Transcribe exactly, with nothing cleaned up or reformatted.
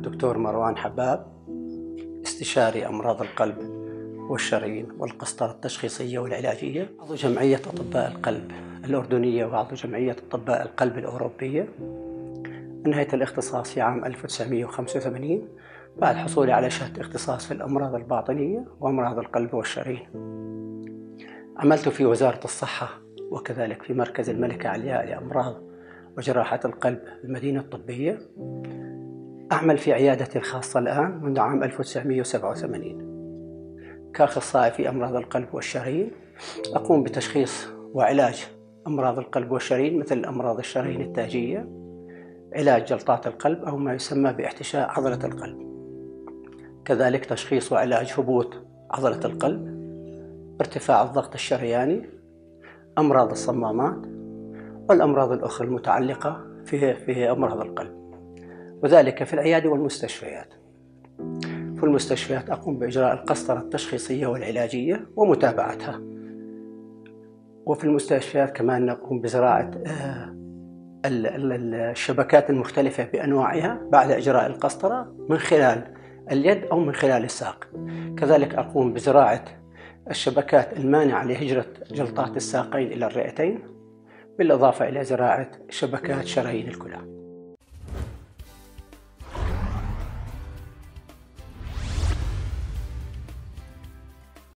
الدكتور مروان حباب، استشاري أمراض القلب والشرايين والقسطرة التشخيصية والعلاجية، عضو جمعية أطباء القلب الأردنية وعضو جمعية أطباء القلب الأوروبية. انهيت الاختصاص في عام ألف وتسعمئة وخمسة وثمانين بعد حصولي على شهادة اختصاص في الأمراض الباطنية وأمراض القلب والشرايين. عملت في وزارة الصحة وكذلك في مركز الملكة علياء لأمراض وجراحة القلب المدينة الطبية. أعمل في عيادتي الخاصة الآن منذ عام ألف وتسعمئة وسبعة وثمانين كأخصائي في أمراض القلب والشرايين. أقوم بتشخيص وعلاج أمراض القلب والشرايين مثل أمراض الشرايين التاجية، علاج جلطات القلب أو ما يسمى باحتشاء عضلة القلب، كذلك تشخيص وعلاج هبوط عضلة القلب، ارتفاع الضغط الشرياني، أمراض الصمامات والأمراض الأخرى المتعلقة في في أمراض القلب، وذلك في العيادة والمستشفيات. في المستشفيات أقوم بإجراء القسطرة التشخيصية والعلاجية ومتابعتها، وفي المستشفيات كمان نقوم بزراعة الشبكات المختلفة بأنواعها بعد إجراء القسطرة من خلال اليد أو من خلال الساق. كذلك أقوم بزراعة الشبكات المانعة لهجرة جلطات الساقين إلى الرئتين، بالإضافة إلى زراعة شبكات شرايين الكلى.